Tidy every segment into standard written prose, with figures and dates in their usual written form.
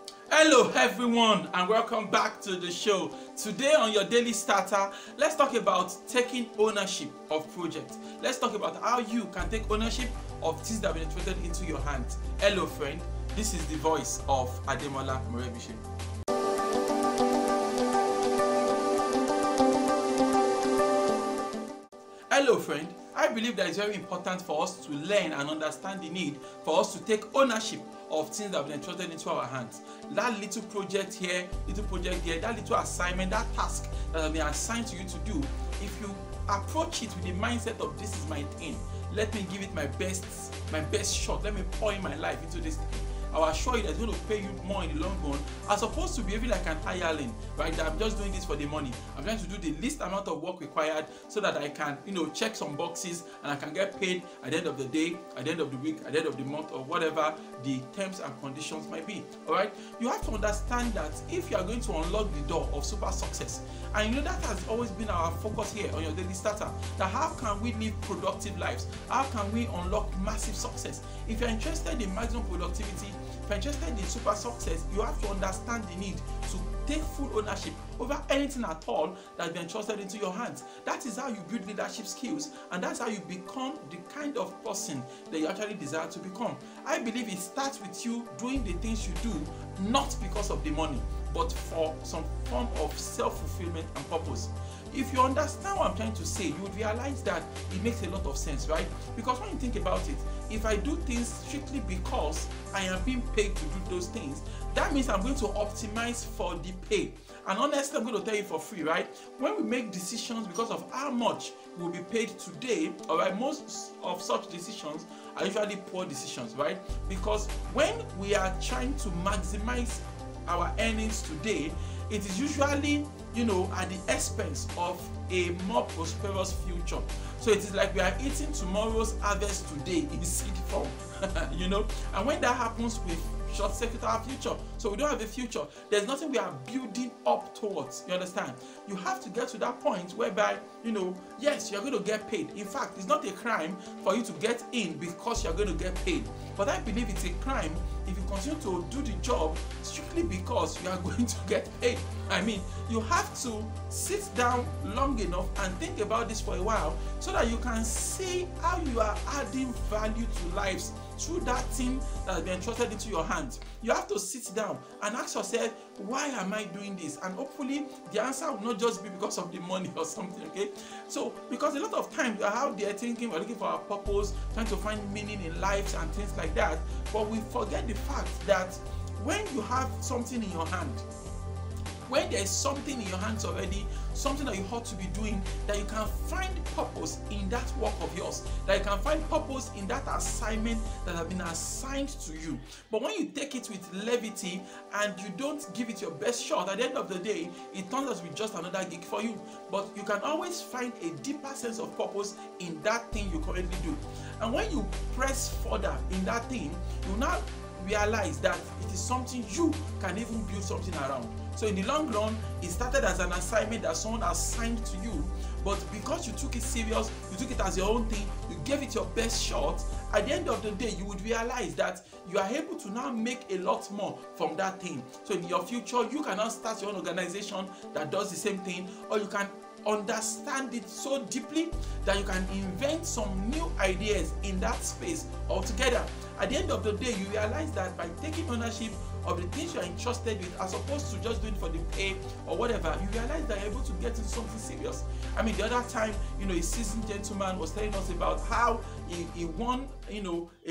Hello everyone and welcome back to the show. Today on your daily starter, let's talk about taking ownership of projects. Let's talk about how you can take ownership of things that have been entrusted into your hands. Hello friend, this is the voice of Ademola Morebise. Hello friend, I believe that it's very important for us to learn and understand the need for us to take ownership of things that have been entrusted into our hands. That little project here, little project there, that little assignment, that task that has been assigned to you to do, if you approach it with the mindset of this is my thing, let me give it my best shot, let me pour in my life into this thing, I will assure you that it's going to pay you more in the long run, as opposed to behaving like an hireling, right? That I'm just doing this for the money. I'm trying to do the least amount of work required so that I can, check some boxes and I can get paid at the end of the day, at the end of the week, at the end of the month, or whatever the terms and conditions might be. All right? You have to understand that if you are going to unlock the door of super success, and that has always been our focus here on your daily starter, that how can we live productive lives? How can we unlock massive success? If you're interested in maximum productivity, if you're interested in super success, you have to understand the need to take full ownership over anything at all that's been entrusted into your hands. That is how you build leadership skills, and that's how you become the kind of person that you actually desire to become. I believe it starts with you doing the things you do, not because of the money, but for some form of self-fulfillment and purpose. If you understand what I'm trying to say, you would realize that it makes a lot of sense, right? Because when you think about it, if I do things strictly because I am being paid to do those things, that means I'm going to optimize for the pay. And honestly, I'm going to tell you for free, right? When we make decisions because of how much we will be paid today, all right, most of such decisions are usually poor decisions, right? Because when we are trying to maximize our earnings today, it is usually at the expense of a more prosperous future. So it is like we are eating tomorrow's harvest today in seed form. And when that happens, we short circuit our future. So we don't have a future. There's nothing we are building up towards. You understand? You have to get to that point whereby, yes, you're going to get paid. In fact, it's not a crime for you to get in because you're going to get paid. But I believe it's a crime if you continue to do the job strictly because you are going to get paid. I mean, you have to sit down long enough and think about this for a while so that you can see how you are adding value to lives through that thing that has been entrusted into your hands. You have to sit down and ask yourself, why am I doing this? And hopefully the answer will not just be because of the money or something, okay? So, because a lot of times we are out there thinking we're looking for our purpose, trying to find meaning in lives and things like that, but we forget the fact that when you have something in your hand, when there is something in your hands already, something that you ought to be doing, that you can find purpose in that work of yours, that you can find purpose in that assignment that has been assigned to you. But when you take it with levity and you don't give it your best shot, at the end of the day, it turns out to be just another gig for you. But you can always find a deeper sense of purpose in that thing you currently do. And when you press further in that thing, you now realize that it is something you can even build something around. So in the long run, it started as an assignment that someone assigned to you, but because you took it serious, you took it as your own thing, you gave it your best shot, at the end of the day, you would realize that you are able to now make a lot more from that thing. So in your future, you can now start your own organization that does the same thing, or you can understand it so deeply that you can invent some new ideas in that space altogether. At the end of the day, you realize that by taking ownership of the things you are entrusted with, as opposed to just doing for the pay or whatever, you realize that you're able to get into something serious. I mean, the other time, a seasoned gentleman was telling us about how he won, he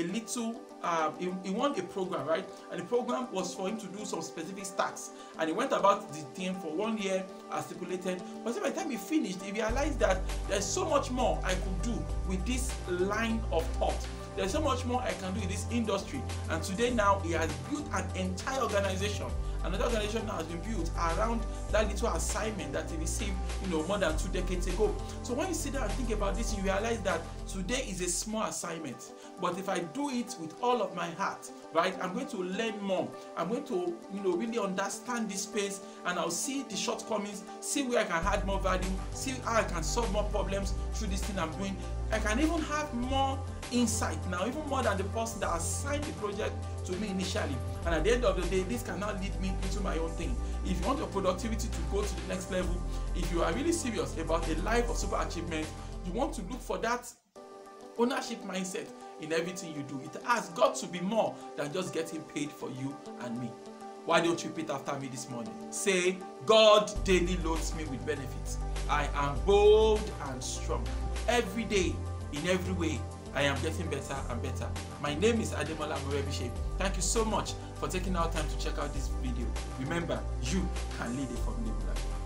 won a program, right? And the program was for him to do some specific tasks, and he went about the thing for 1 year as stipulated. But by the time he finished, he realized that there's so much more I could do with this line of thought. There's so much more I can do in this industry. And today now he has built an entire organization. Another organization now has been built around that little assignment that he received, more than 2 decades ago. So when you sit down and think about this, you realize that today is a small assignment. But if I do it with all of my heart, right, I'm going to learn more. I'm going to, really understand this space, and I'll see the shortcomings, see where I can add more value, see how I can solve more problems through this thing I'm doing. I can even have more insight now, even more than the person that assigned the project to me initially. And at the end of the day, this can now lead me into my own thing. If you want your productivity to go to the next level, if you are really serious about a life of super achievement, you want to look for that ownership mindset in everything you do. It has got to be more than just getting paid for you and me. Why don't you repeat after me this morning? Say, God daily loads me with benefits. I am bold and strong. Every day, in every way, I am getting better and better. My name is Ademola Morebise. Thank you so much for taking our time to check out this video. Remember, you can lead a formidable life.